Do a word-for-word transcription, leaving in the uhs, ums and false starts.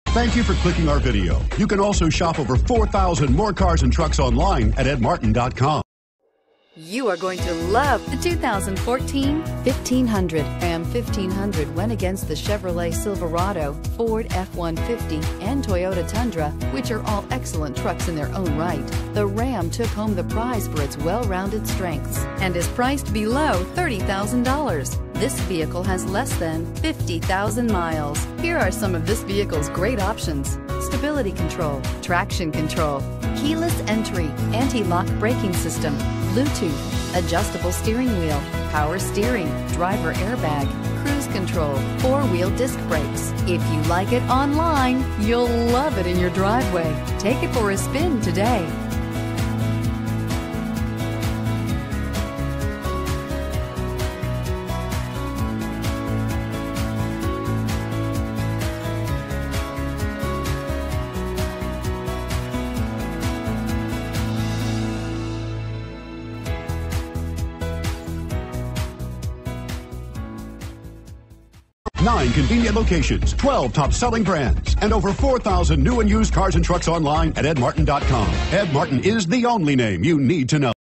Thank you for clicking our video. You can also shop over four thousand more cars and trucks online at ed martin dot com. You are going to love the two thousand fourteen fifteen hundred. Ram fifteen hundred went against the Chevrolet Silverado, Ford F one fifty, and Toyota Tundra, which are all excellent trucks in their own right. The Ram took home the prize for its well-rounded strengths and is priced below thirty thousand dollars. This vehicle has less than fifty thousand miles. Here are some of this vehicle's great options: stability control, traction control, keyless entry, anti-lock braking system, Bluetooth, adjustable steering wheel, power steering, driver airbag, cruise control, four-wheel disc brakes. If you like it online, you'll love it in your driveway. Take it for a spin today. Nine convenient locations, twelve top-selling brands, and over four thousand new and used cars and trucks online at ed martin dot com. Ed Martin is the only name you need to know.